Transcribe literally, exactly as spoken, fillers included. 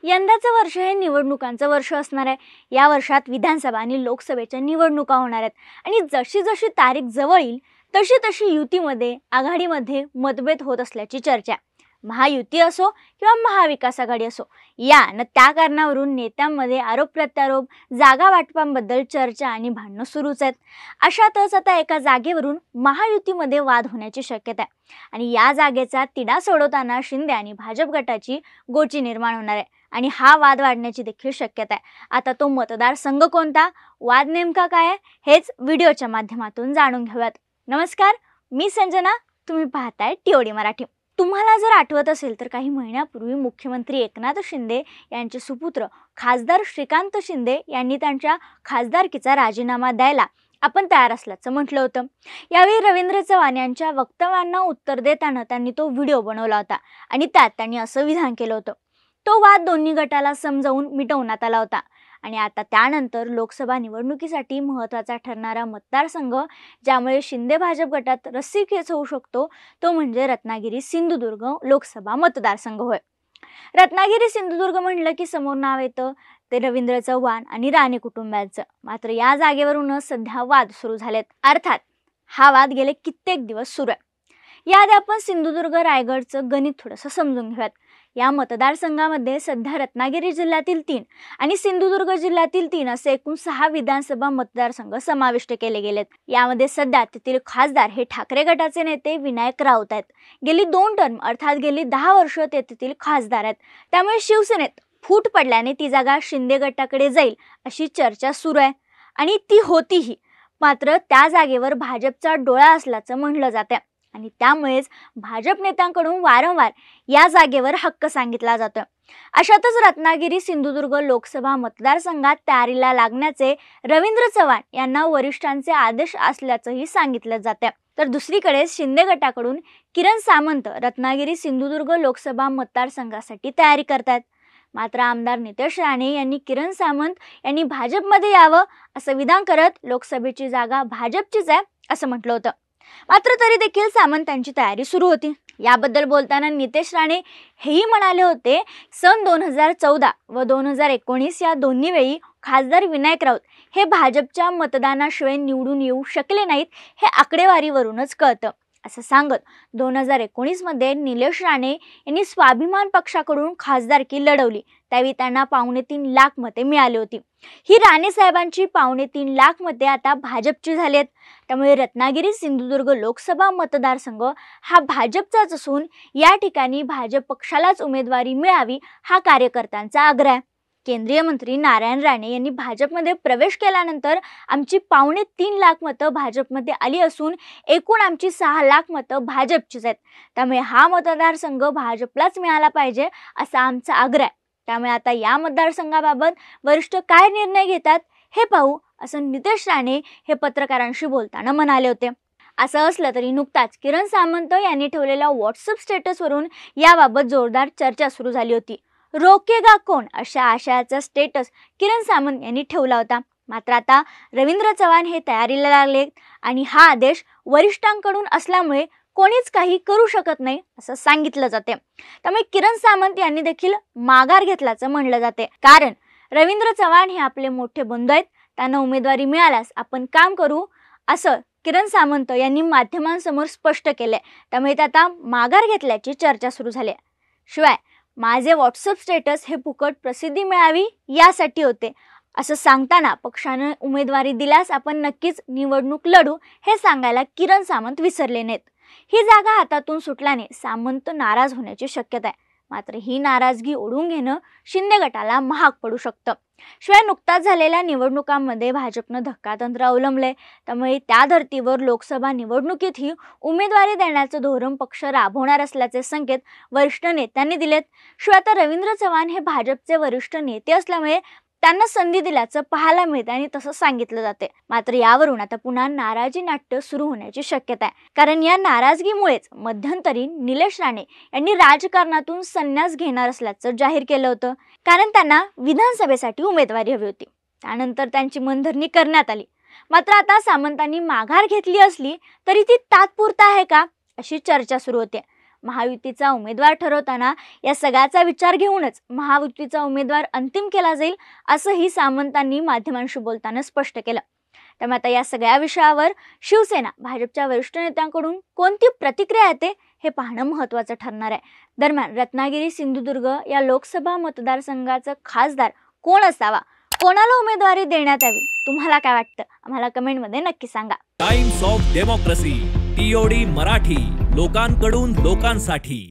यंदाचं वर्ष हे निवडणुकांचं वर्ष असणार आहे। या वर्षात विधानसभा आणि लोकसभेच्या निवडणुका होणार आहेत आणि जशी जशी तारीख जवळ येईल तशी तशी युतीमध्ये आघाडीमध्ये मतभेद होत असल्याची चर्चा। महायुती असो किंवा महाविकास आघाडी असो, या न त्या कारणावरून नेत्यांमध्ये आरोप प्रत्यारोप, जागा वाटपांबद्दल चर्चा आणि भांडणं सुरूच आहेत। अशातच आता एका जागेवरून महायुतीमध्ये वाद होण्याची शक्यता आहे आणि या जागेचा तिढा सोडवताना शिंदे आणि भाजप गटाची गोची निर्माण होणार आहे आणि हा वाद वाढण्याची देखील शक्यता आहे। आता तो मतदारसंघ कोणता, वाद नेमका काय आहे, हेच व्हिडिओच्या माध्यमातून जाणून घेऊयात। नमस्कार, मी संजना, तुम्ही पाहताय टीओडी मराठी। तुम्हाला जर आठवत असेल तर काही महिन्यापूर्वी मुख्यमंत्री एकनाथ शिंदे यांचे सुपुत्र खासदार श्रीकांत शिंदे यांनी त्यांच्या खासदारकीचा राजीनामा द्यायला आपण तयार असल्याचं म्हटलं होतं। यावेळी रवींद्र चव्हाण यांच्या वक्तव्यांना उत्तर देताना त्यांनी तो व्हिडिओ बनवला होता आणि त्यात त्यांनी असं विधान केलं होतं। तो वाद दोन्ही गटाला समजावून मिटवण्यात आला होता आणि आता त्यानंतर लोकसभा निवडणुकीसाठी महत्त्वाचा ठरणारा मतदारसंघ, ज्यामुळे शिंदे भाजप गटात रस्सीखेच होऊ शकतो, तो म्हणजे रत्नागिरी सिंधुदुर्ग लोकसभा मतदारसंघ होय। रत्नागिरी सिंधुदुर्ग म्हणलं की समोर नाव येतं ते रवींद्र चव्हाण आणि राणे कुटुंबाचं। मात्र या जागेवरूनच सध्या वाद सुरू झालेत, अर्थात हा वाद गेले कित्येक दिवस सुरू आहे। याआधी आपण सिंधुदुर्ग रायगडचं गणित थोडंसं समजून घेऊयात। या मतदारसंघामध्ये सध्या रत्नागिरी जिल्ह्यातील तीन आणि सिंधुदुर्ग जिल्ह्यातील तीन असे एकूण सहा विधानसभा मतदारसंघ समाविष्ट केले गेलेत। यामध्ये सध्या तेथील खासदार हे ठाकरे गटाचे नेते विनायक राऊत आहेत। गेली दोन टर्म अर्थात गेली दहा वर्ष ते तेथील खासदार आहेत, त्यामुळे शिवसेनेत फूट पडल्याने ती जागा शिंदे गटाकडे जाईल अशी चर्चा सुरू आहे आणि ती होतीही। मात्र त्या जागेवर भाजपचा डोळा असल्याचं म्हटलं जातं आणि त्यामुळेच भाजप नेत्यांकडून वारंवार या जागेवर हक्क सांगितला जातो। अशातच रत्नागिरी सिंधुदुर्ग लोकसभा मतदारसंघात तयारीला लागण्याचे रवींद्र चव्हाण यांना वरिष्ठांचे आदेश असल्याचंही सांगितलं जातं। तर दुसरीकडे शिंदे गटाकडून किरण सामंत रत्नागिरी सिंधुदुर्ग लोकसभा मतदारसंघासाठी तयारी करतात। मात्र आमदार नितेश राणे यांनी किरण सामंत यांनी भाजपमध्ये यावं असं विधान करत लोकसभेची जागा भाजपचीच आहे असं म्हटलं होतं। मात्र तरी देखील सामंतांची तयारी सुरू होती। याबद्दल बोलताना नितेश राणे हेही म्हणाले होते, सन दोन हजार चौदा व दोन हजार एकोणीस या दोन्ही वेळी खासदार विनायक राऊत हे भाजपच्या मतदानाशिवाय निवडून येऊ शकले नाहीत, हे आकडेवारीवरूनच कळतं असं सांगत दोन हजार एकोणीस मध्ये निलेश राणे यांनी स्वाभिमान पक्षाकडून खासदारकी लढवली, त्यावेळी त्यांना पावणे तीन लाख मते मिळाली होती। ही राणे साहेबांची पावणे तीन लाख मते आता भाजपची झालेत, त्यामुळे रत्नागिरी सिंधुदुर्ग लोकसभा मतदारसंघ हा भाजपचाच असून या ठिकाणी भाजप पक्षालाच उमेदवारी मिळावी हा कार्यकर्त्यांचा आग्रह आहे। केंद्रीय मंत्री नारायण राणे यांनी भाजपमध्ये प्रवेश केल्यानंतर आमची पावणे तीन लाख मतं भाजपमध्ये आली असून एकूण आमची सहा लाख मतं भाजपचीच आहेत, त्यामुळे हा मतदारसंघ भाजपलाच मिळाला पाहिजे असा आमचा आग्रह आहे। त्यामुळे आता या मतदारसंघाबाबत वरिष्ठ काय निर्णय घेतात हे पाहू असं नितेश राणे हे पत्रकारांशी बोलताना म्हणाले होते। असं असलं तरी नुकताच किरण सामंत यांनी ठेवलेल्या व्हॉट्सअप स्टेटसवरून याबाबत जोरदार चर्चा सुरू झाली होती। रोकेगा कोण अशा आशयाचा स्टेटस किरण सामंत यांनी ठेवला होता। मात्र आता रवींद्र चव्हाण हे तयारीला लागले आणि हा आदेश वरिष्ठांकडून असल्यामुळे कोणीच काही करू शकत नाही असं सांगितलं जाते। त्यामुळे किरण सामंत यांनी देखील माघार घेतल्याचं म्हणलं जाते, कारण रवींद्र चव्हाण हे आपले मोठे बंधू आहेत, त्यांना उमेदवारी मिळाल्यास आपण काम करू असं किरण सामंत यांनी माध्यमांसमोर स्पष्ट केले। त्यामुळे ते आता माघार घेतल्याची चर्चा सुरू झाली। शिवाय माझे व्हॉट्सअप स्टेटस हे फुकट प्रसिद्धी मिळावी यासाठी होते असं सांगताना पक्षाने उमेदवारी दिल्यास आपण नक्कीच निवडणूक लढू हे सांगायला किरण सामंत विसरले नाहीत। ही जागा हातातून सुटल्याने सामंत नाराज होण्याची शक्यता आहे, मात्र ही नाराजगी ओढून घेणं शिंदे गटाला महाग पडू शकतं। शिवाय नुकताच झालेल्या निवडणुकांमध्ये भाजपनं धक्कातंत्र अवलंबले, त्यामुळे त्या धर्तीवर लोकसभा निवडणुकीतही उमेदवारी देण्याचं धोरण पक्ष राबवणार असल्याचे संकेत वरिष्ठ नेत्यांनी दिलेत। शिवाय आता रवींद्र चव्हाण हे भाजपचे वरिष्ठ नेते असल्यामुळे त्यांना संधी दिल्याचं पाहायला मिळते आणि तसं सांगितलं जाते। मात्र यावरून आता पुन्हा नाराजी नाट्य सुरू होण्याची शक्यता आहे, कारण या नाराजगीमुळेच मध्यंतरी निलेश राणे यांनी राजकारणातून संन्यास घेणार असल्याचं जाहीर केलं होतं, कारण त्यांना विधानसभेसाठी उमेदवारी हवी होती। त्यानंतर त्यांची मनधरणी करण्यात आली। मात्र आता सामंतांनी माघार घेतली असली तरी ती तात्पुरता आहे का अशी चर्चा सुरू होते। महायुतीचा उमेदवार ठरवताना या सगळ्याचा विचार घेऊनच महायुतीचा उमेदवार अंतिम केला जाईल, असंही सामंतांनी माध्यमांशी बोलताना स्पष्ट केलं. त्यामुळे आता या सगळ्या विषयावर शिवसेना भाजपच्या वरिष्ठ नेत्यांकडून कोणती प्रतिक्रिया येते हे पाहणं महत्त्वाचं ठरणार आहे. दरम्यान रत्नागिरी सिंधुदुर्ग या लोकसभा मतदारसंघाचा खासदार कोण असावा, कोणाला उमेदवारी देण्यात यावी, तुम्हाला काय वाटतं आम्हाला कमेंटमध्ये नक्की सांगा. Times of Democracy TOD Marathi, लोकांकडून लोकांसाठी.